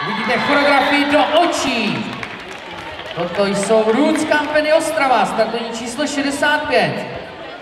Vidíte choreografii do očí. Toto jsou Roots Company Ostrava, startovní číslo 65.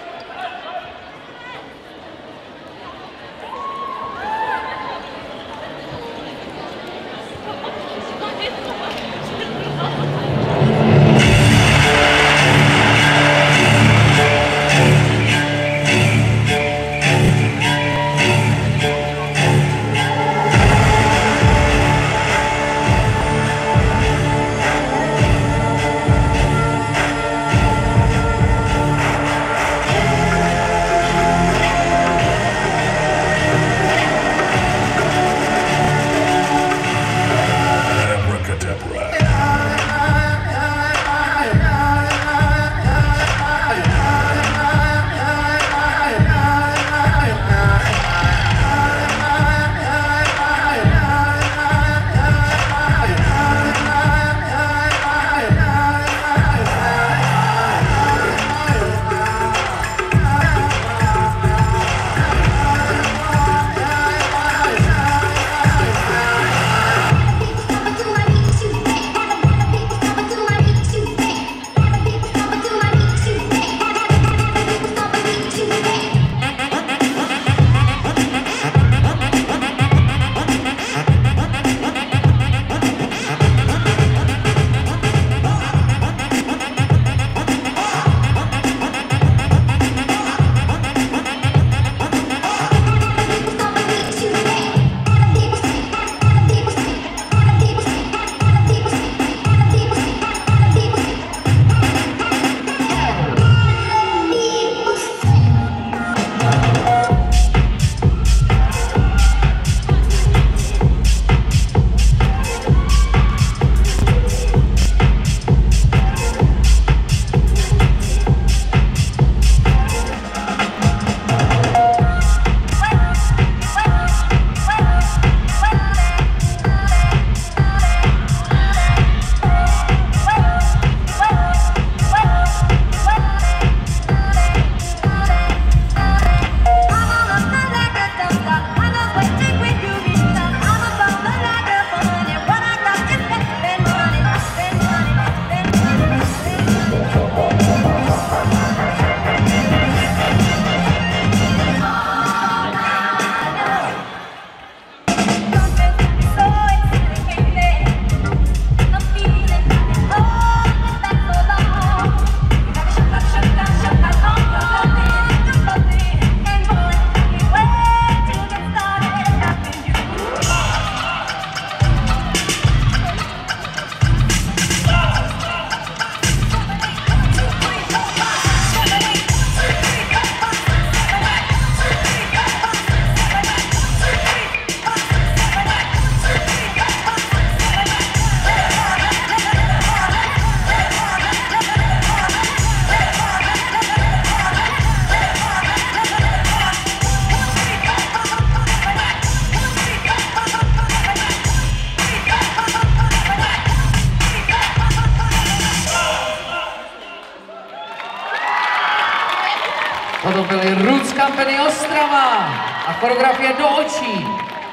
Toto byly Roots Company Ostrava a choreografie do očí.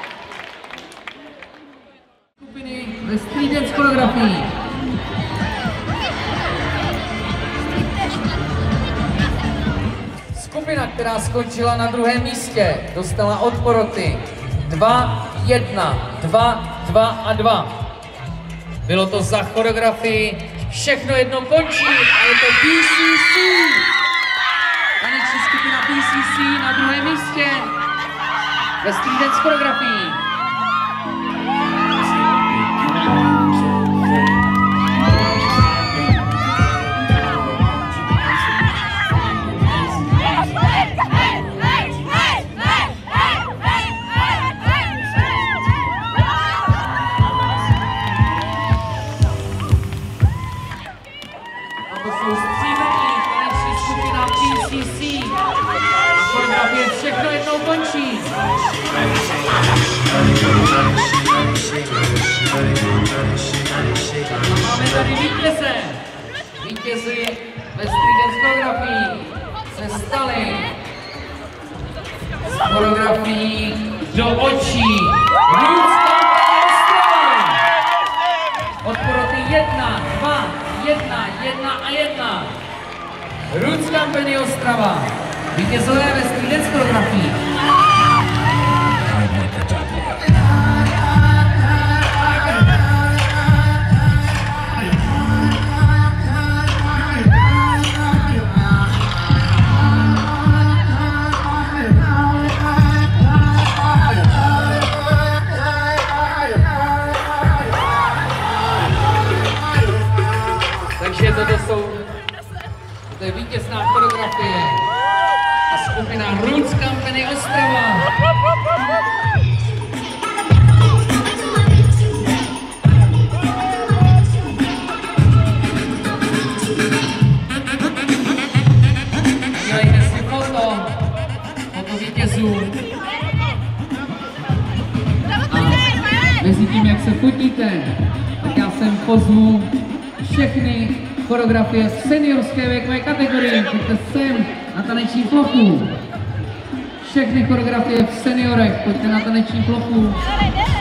Skupiny ve street dance choreografii. Skupina, která skončila na druhém místě, dostala od poroty 2, 1, 2, 2 a 2. Bylo to za choreografii Všechno jedno končí a je to BCC. Taneční skupina BCC na druhém místě ve street dance choreografii. Všechno jednou končí. Máme tady vítěze. Vítězi ve street dance choreografii se stali s choreografií do očí Roots Company Ostrava. Roots Company Ostrava. Vítězové ve street dance choreografii. Takže to je vítězná choreografie a skupina Roots Company Ostrava. Dělejte si foto vítězů. A mezi tím, jak se fotíte, tak já sem pozvu všechny choreografie v seniorské věkové kategorii. Pojďte sem na taneční plochu. Všechny choreografie v seniorech, pojďte na taneční plochu.